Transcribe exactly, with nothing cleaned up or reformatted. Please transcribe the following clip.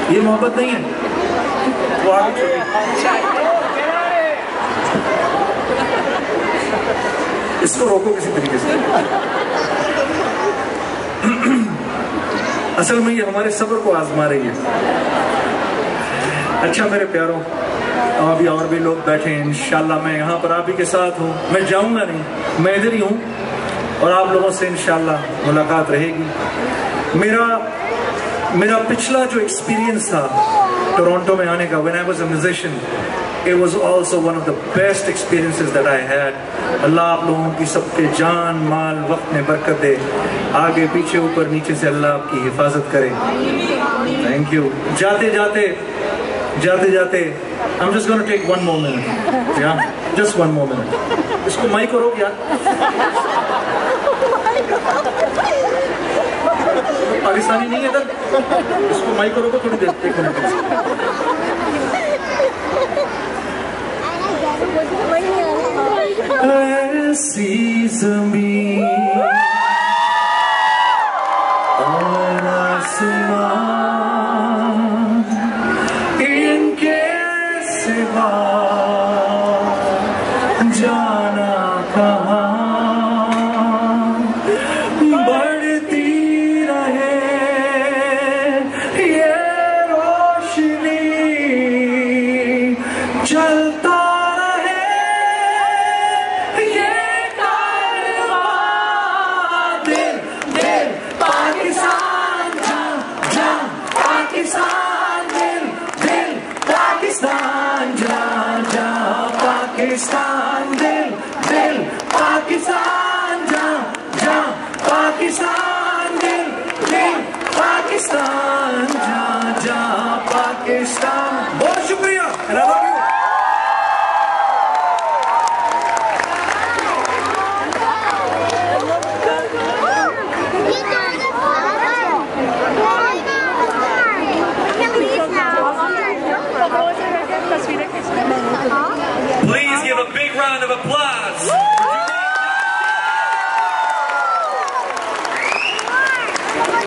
ये मोहब्बत नहीं है। वो आगे इसको रोको किसी तरीके से। असल में ये हमारे सब्र को आजमा रही है। अच्छा मेरे प्यारों, अभी और भी लोग बैठे हैं, इंशाल्लाह मैं यहाँ पर आप ही के साथ हूँ, मैं जाऊँगा नहीं, मैं इधर ही हूँ और आप लोगों से इंशाल्लाह मुलाकात रहेगी। मेरा मेरा पिछला जो एक्सपीरियंस था टोरंटो में आने का, when I was a musician, it was also one of the best experiences that I had. Allah आप लोगों की सबके जान माल वक्त में बरकत दे, आगे पीछे ऊपर नीचे से अल्लाह आपकी हिफाजत करे। Thank you. जाते जाते जाते जाते I'm just going to take one more minute. Yeah, just one more minute. इसको माइक करो क्या? पाकिस्तानी नहीं है इधर, इसको माइक करो थोड़ी देर, एक मिनट। ऐसी ज़मीन और आसमान इनके सिवा